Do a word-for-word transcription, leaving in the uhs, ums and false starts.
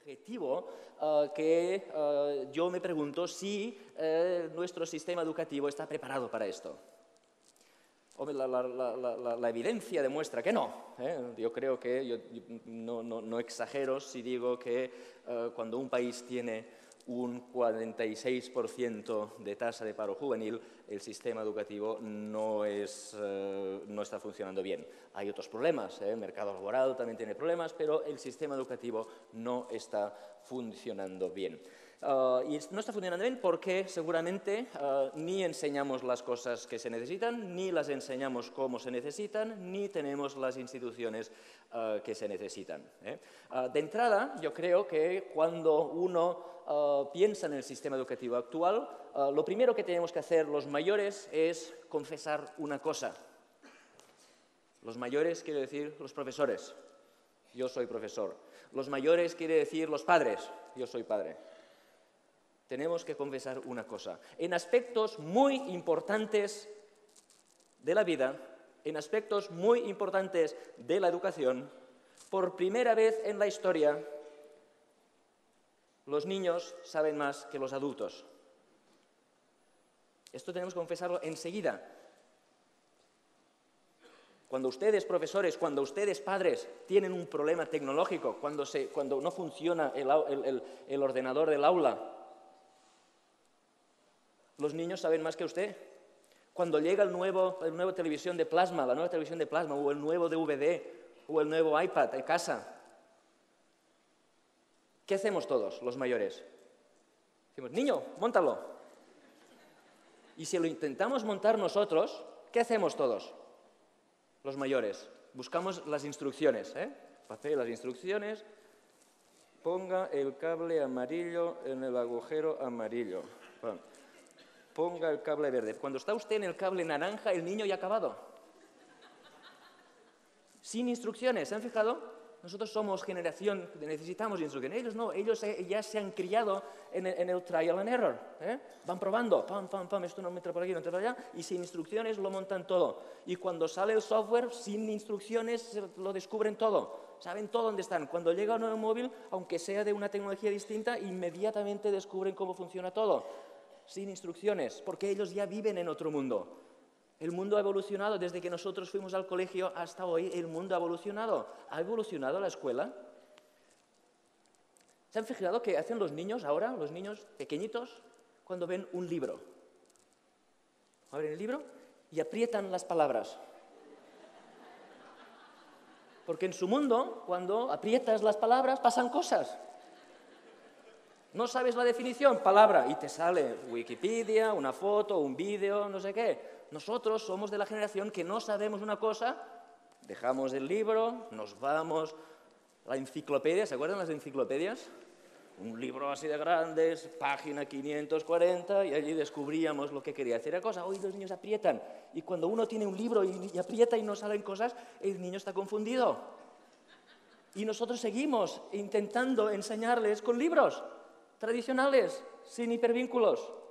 objetivo uh, que uh, yo me pregunto si uh, nuestro sistema educativo está preparado para esto. Hombre, la, la, la, la, la evidencia demuestra que no. ¿eh? Yo creo que, yo, yo no, no, no exagero si digo que uh, cuando un país tiene un cuarenta y seis por ciento de tasa de paro juvenil, el sistema educativo no, es, uh, no está funcionando bien. Hay otros problemas, ¿eh? El mercado laboral también tiene problemas, pero el sistema educativo no está funcionando bien. Uh, y no está funcionando bien porque seguramente uh, ni enseñamos las cosas que se necesitan, ni las enseñamos como se necesitan, ni tenemos las instituciones uh, que se necesitan. ¿eh? Uh, de entrada, yo creo que cuando uno uh, piensa en el sistema educativo actual, uh, lo primero que tenemos que hacer los mayores es confesar una cosa. Los mayores quiere decir los profesores. Yo soy profesor. Los mayores quiere decir los padres. Yo soy padre. Tenemos que confesar una cosa. En aspectos muy importantes de la vida, en aspectos muy importantes de la educación, por primera vez en la historia, los niños saben más que los adultos. Esto tenemos que confesarlo enseguida. Cuando ustedes, profesores, cuando ustedes, padres, tienen un problema tecnológico, cuando, se, cuando no funciona el, el, el, el ordenador del aula, los niños saben más que usted. Cuando llega el nuevo, el nuevo televisión de plasma, la nueva televisión de plasma, o el nuevo D V D, o el nuevo iPad en casa, ¿qué hacemos todos, los mayores? Decimos, niño, móntalo. Y si lo intentamos montar nosotros, ¿qué hacemos todos, los mayores? Buscamos las instrucciones, ¿eh? Papel, las instrucciones. Ponga el cable amarillo en el agujero amarillo. Bueno. Ponga el cable verde. Cuando está usted en el cable naranja, el niño ya ha acabado. Sin instrucciones, ¿se han fijado? Nosotros somos generación, necesitamos instrucciones. Ellos no, ellos ya se han criado en el, en el trial and error. ¿eh? Van probando, pam, pam, pam, esto no me entra por aquí, no entra por allá, y sin instrucciones lo montan todo. Y cuando sale el software, sin instrucciones, lo descubren todo. Saben todo dónde están. Cuando llega un nuevo móvil, aunque sea de una tecnología distinta, inmediatamente descubren cómo funciona todo. Sin instrucciones, porque ellos ya viven en otro mundo. El mundo ha evolucionado desde que nosotros fuimos al colegio hasta hoy. El mundo ha evolucionado. ¿Ha evolucionado la escuela? ¿Se han fijado qué hacen los niños ahora, los niños pequeñitos, cuando ven un libro? Abren el libro y aprietan las palabras. Porque en su mundo, cuando aprietas las palabras, pasan cosas. No sabes la definición, palabra, y te sale Wikipedia, una foto, un vídeo, no sé qué. Nosotros somos de la generación que no sabemos una cosa, dejamos el libro, nos vamos a la enciclopedia, ¿se acuerdan las enciclopedias? Un libro así de grandes, página quinientos cuarenta, y allí descubríamos lo que quería decir la cosa. Hoy los niños aprietan, y cuando uno tiene un libro y, y aprieta y no salen cosas, el niño está confundido. Y nosotros seguimos intentando enseñarles con libros tradicionales, sin hipervínculos.